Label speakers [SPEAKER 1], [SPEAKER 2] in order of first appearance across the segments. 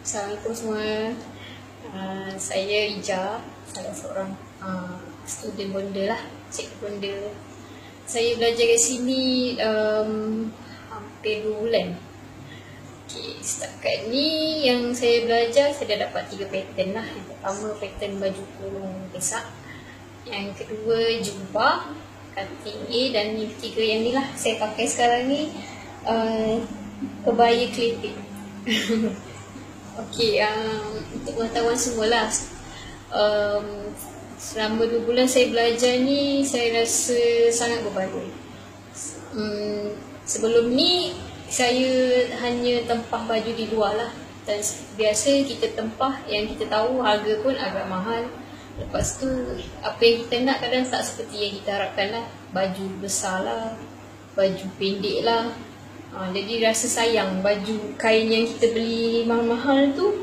[SPEAKER 1] Assalamualaikum semua. Saya Ija, salah seorang student bonda lah, cikgu bonda. Saya belajar kat sini hampir 2 bulan. Okay, setakat ni yang saya belajar, saya dah dapat 3 pattern lah. Yang pertama pattern baju kurung pesak, yang kedua jubah, cutting A, dan yang ketiga yang ni lah saya pakai sekarang ni, kebaya kelipit. Okey, untuk pengetahuan semualah, selama 2 bulan saya belajar ni, saya rasa sangat berbaloi. Sebelum ni saya hanya tempah baju di luar lah, dan biasa kita tempah yang kita tahu harga pun agak mahal. Lepas tu apa yang kita nak kadang tak seperti yang kita harapkan lah. Baju besar lah, baju pendek lah. Jadi rasa sayang baju kain yang kita beli mahal-mahal tu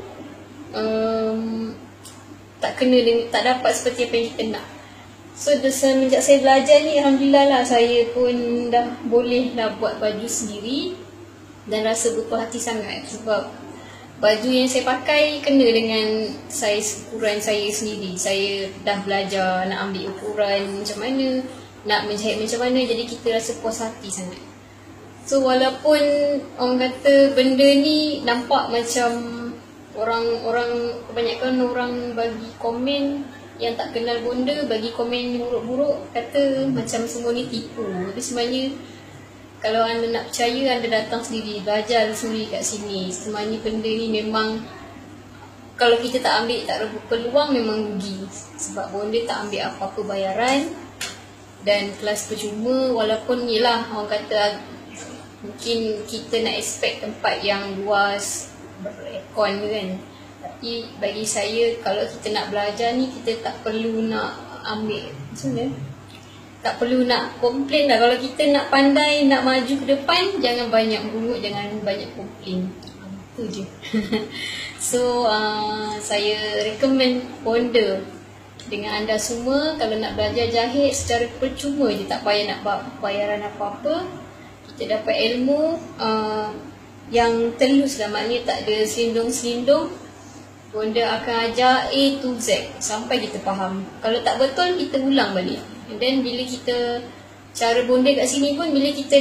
[SPEAKER 1] tak dapat seperti apa yang kita nak. So semenjak saya belajar ni, alhamdulillah lah, saya pun dah boleh lah buat baju sendiri dan rasa berpuas hati sangat sebab baju yang saya pakai kena dengan saiz ukuran saya sendiri. Saya dah belajar nak ambil ukuran macam mana, nak menjahit macam mana, jadi kita rasa puas hati sangat. So walaupun orang kata benda ni nampak macam orang kebanyakan orang bagi komen yang tak kenal bonda, bagi komen buruk-buruk, kata macam semua ni tipu. Tapi sebenarnya kalau anda nak percaya, anda datang sendiri, belajar sendiri kat sini. Sebenarnya benda ni memang kalau kita tak ambil, tak rebut peluang, memang rugi. Sebab bonda tak ambil apa-apa bayaran dan kelas percuma. Walaupun yelah orang kata mungkin kita nak expect tempat yang luas, beraircon kan. Tapi bagi saya, kalau kita nak belajar ni, kita tak perlu nak ambil macam mana, tak perlu nak komplain lah. Kalau kita nak pandai, nak maju ke depan, jangan banyak mengungut, jangan banyak komplain. Itu je. So saya recommend bonda dengan anda semua. Kalau nak belajar jahit secara percuma je, tak payah nak bayaran apa-apa, kita dapat ilmu yang telus lah, maknanya tak ada selindung-selindung. Bonda akan ajar A to Z sampai kita faham. Kalau tak betul, kita ulang balik. And then bila kita, cara bonda kat sini pun, bila kita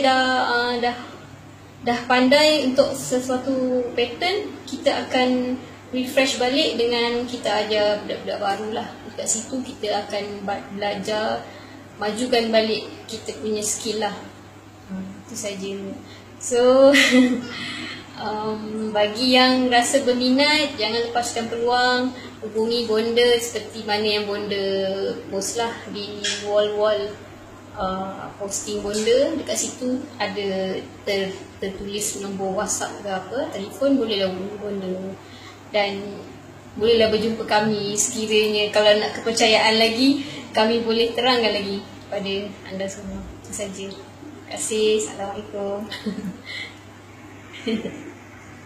[SPEAKER 1] dah pandai untuk sesuatu pattern, kita akan refresh balik dengan kita ajar budak-budak baru lah. Dekat situ kita akan belajar, majukan balik kita punya skill lah. Itu saja. So bagi yang rasa berminat, jangan lepaskan peluang. Hubungi bonda seperti mana yang bonda post lah di wall-wall posting bonda. Dekat situ ada tertulis nombor WhatsApp ke apa, telefon, bolehlah hubungi bonda. Dan bolehlah berjumpa kami sekiranya kalau nak kepercayaan lagi, kami boleh terangkan lagi pada anda semua. Itu saja. Terima kasih. Assalamualaikum.